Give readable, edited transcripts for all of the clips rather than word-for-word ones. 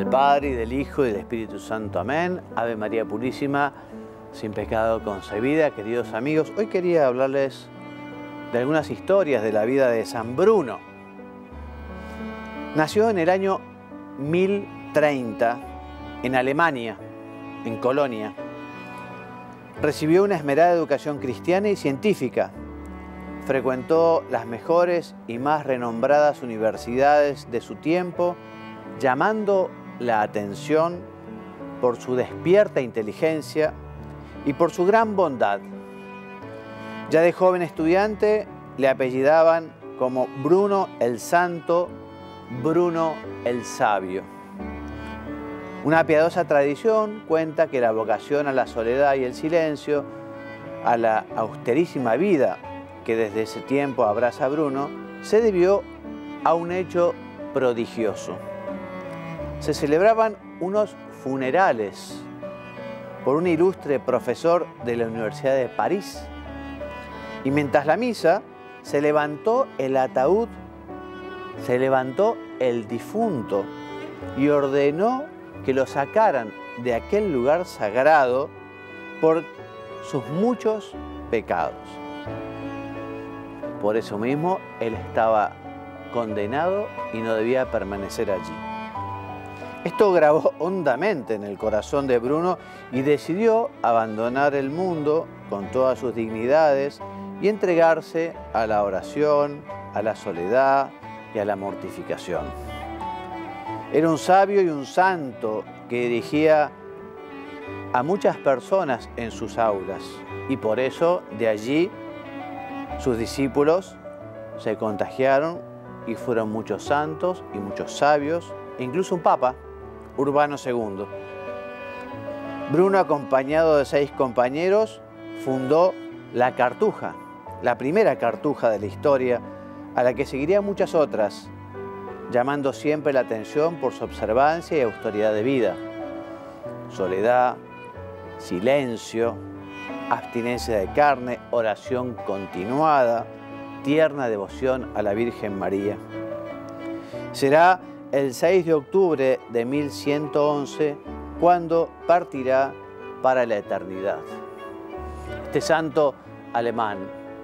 del Padre, y del Hijo, y del Espíritu Santo. Amén. Ave María Purísima, sin pecado concebida. Queridos amigos, hoy quería hablarles de algunas historias de la vida de San Bruno. Nació en el año 1030 en Alemania, en Colonia. Recibió una esmerada educación cristiana y científica. Frecuentó las mejores y más renombradas universidades de su tiempo, llamando la atención por su despierta inteligencia y por su gran bondad. Ya de joven estudiante le apellidaban como Bruno el Santo, Bruno el Sabio. Una piadosa tradición cuenta que la vocación a la soledad y el silencio, a la austerísima vida que desde ese tiempo abraza a Bruno, se debió a un hecho prodigioso. Se celebraban unos funerales por un ilustre profesor de la Universidad de París. Y mientras la misa, se levantó el ataúd, se levantó el difunto y ordenó que lo sacaran de aquel lugar sagrado por sus muchos pecados. Por eso mismo, él estaba condenado y no debía permanecer allí. Esto grabó hondamente en el corazón de Bruno y decidió abandonar el mundo con todas sus dignidades y entregarse a la oración, a la soledad y a la mortificación. Era un sabio y un santo que dirigía a muchas personas en sus aulas, y por eso de allí sus discípulos se contagiaron y fueron muchos santos y muchos sabios, e incluso un papa, Urbano II. Bruno, acompañado de 6 compañeros, fundó la Cartuja, la primera cartuja de la historia, a la que seguirían muchas otras, llamando siempre la atención por su observancia y autoridad de vida. Soledad, silencio, abstinencia de carne, oración continuada, tierna devoción a la Virgen María. Será el 6 de octubre de 1111 cuando partirá para la eternidad. Este santo alemán,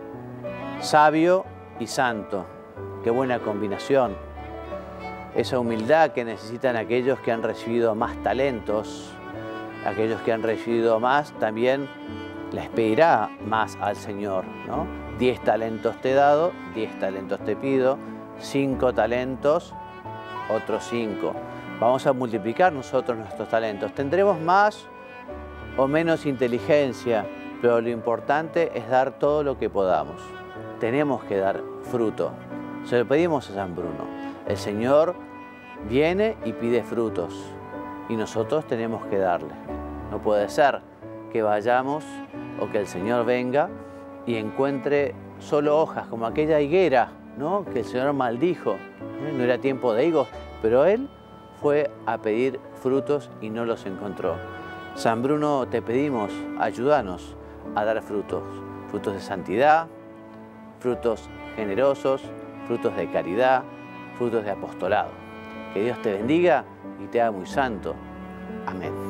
sabio y santo, qué buena combinación. Esa humildad que necesitan aquellos que han recibido más talentos, aquellos que han recibido más, también les pedirá más al Señor, ¿no? 10 talentos te he dado, 10 talentos te pido, 5 talentos, otros 5. Vamos a multiplicar nosotros nuestros talentos. Tendremos más o menos inteligencia, pero lo importante es dar todo lo que podamos. Tenemos que dar fruto. Se lo pedimos a San Bruno. El Señor viene y pide frutos y nosotros tenemos que darle. No puede ser que vayamos o que el Señor venga y encuentre solo hojas, como aquella higuera, ¿no?, que el Señor maldijo. No era tiempo de higos, pero Él fue a pedir frutos y no los encontró. San Bruno, te pedimos, ayúdanos a dar frutos, frutos de santidad, frutos generosos, frutos de caridad, frutos de apostolado. Que Dios te bendiga y te haga muy santo. Amén.